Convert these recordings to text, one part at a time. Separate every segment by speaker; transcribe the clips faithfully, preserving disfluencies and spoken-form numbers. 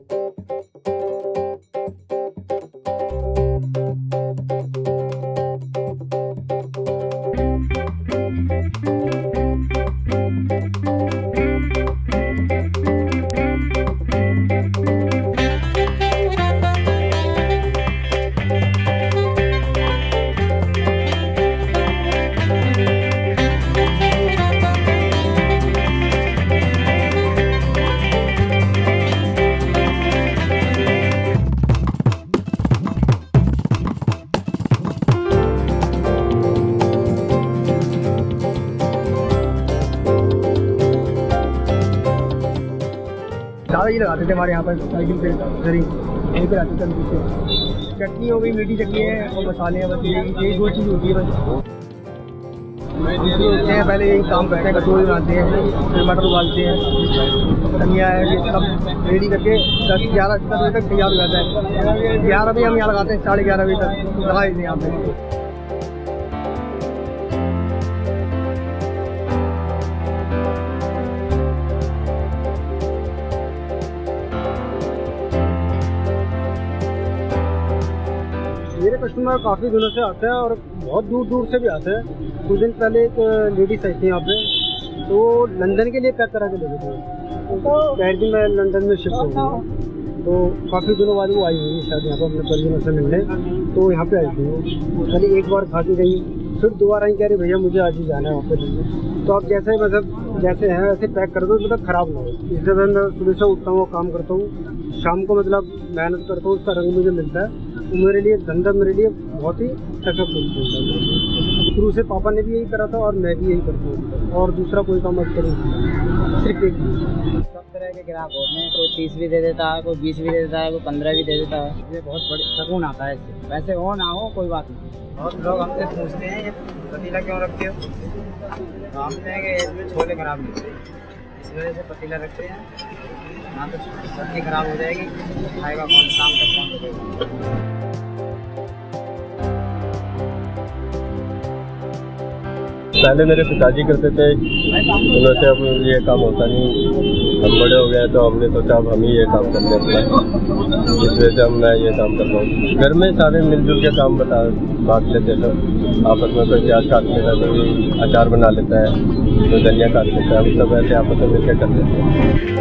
Speaker 1: ज़्यादा ही लगाते थे हमारे यहाँ पर साइकिल पे घरी यहीं पर आते थे। चटनी हो गई, मीठी चटनी है और मसाले हैं, बस यही यही दो चीज़ होती है बस। होते हैं पहले यही काम करते हैं, कचौड़ी बनाते हैं, फिर मटर उबालते हैं, धनिया है, ये सब रेडी करके दस ग्यारह दस बजे तक तैयार हो जाता है। ग्यारह बजे हम यहाँ लगाते हैं, साढ़े ग्यारह बजे तक लगा देते हैं यहाँ पे। मेरे कस्टमर काफ़ी दिनों से आते हैं और बहुत दूर दूर से भी आते हैं। कुछ दिन पहले एक लेडीज आई थी यहाँ पे, तो लंदन के लिए पैक करा के ले गए थे। तो पहले दिन मैं लंदन में शिफ्ट हो गई, तो काफ़ी दिनों बाद वो आई हुई शायद यहाँ पर अपने परिजनों से मिलने, तो यहाँ पे आई थी वो। पहले एक बार खा के गई, फिर दोबारा ही कह रही भैया मुझे आज ही जाना है वहाँ पे। तो आप जैसे मतलब जैसे हैं वैसे पैक कर दो, मतलब ख़राब ना हो। इससे मैं सुबह से उठता हूँ, काम करता हूँ, शाम को मतलब मेहनत करता हूँ, उसका रंग मुझे मिलता है। मेरे लिए धंधा मेरे लिए बहुत ही सक्सेसफुल होता है। शुरू से पापा ने भी यही करा था और मैं भी यही करता हूँ, और दूसरा कोई काम मत करूँ, सिर्फ एक।
Speaker 2: सब तरह के ग्राहक होते हैं, कोई तीस भी दे देता है, कोई बीस भी दे देता है, कोई पंद्रह भी दे देता है। इसलिए बहुत बड़ी सुकून आता है इससे। वैसे हो ना हो कोई बात नहीं। बहुत लोग हमसे पूछते हैं ये पतीला क्यों रखते हो, तो हम कहेंगे इसमें छोले खराब नहीं होते, इस वजह से पतीला रखते हैं। ना तो सब्जी खराब हो जाएगी, खाएगा कौन, शाम तक कौन करेगा।
Speaker 3: पहले मेरे पिताजी करते थे, उनसे अब ये काम होता नहीं। हम बड़े हो गए तो हमने सोचा अब हम ही ये काम कर लेते हैं, इस वजह से हम मैं ये काम करता हूँ। घर में सारे मिलजुल के काम बता बांट लेते हैं। आपस में कोई प्याज काट लेता है, कोई अचार बना लेता है, कोई धनिया काट लेता है, हम सब ऐसे आपस में मिलकर कर लेते हैं।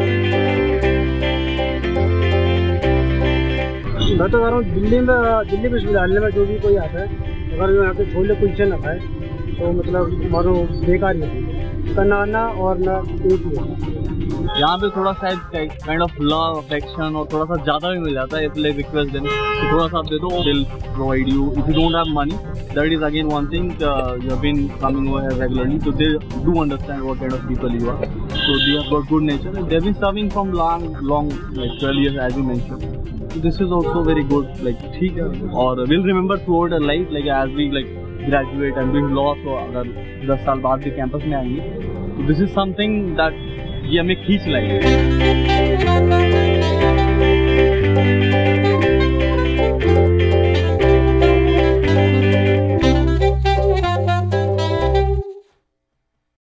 Speaker 1: मैं तो कह रहा हूँ दिल्ली में, दिल्ली विश्वविद्यालय में जो भी कोई आता है, अगर यहाँ के छोले कुलचे न खाए तो मतलब मानो बेकार ही है, बनाना और ना एक ही है।
Speaker 4: यहाँ पे थोड़ा शायद काइंड ऑफ लव अफेक्शन और थोड़ा सा ज़्यादा भी मिल जाता है। इसलिए रिक्वेस्ट देने तो थोड़ा सा दे दो, they'll provide you. If you don't have money, that is again one thing, you have been coming over regularly, so they do understand what kind of people you are, so they have got good nature and they have been serving from long long like twelve years as you mentioned. So this is also very good, like ठीक है, और we'll remember throughout our life, like as we like graduate and doing law, so अगर दस साल बाद भी campus में आएंगे, तो this is something that ये हमें खींच लाएंगे।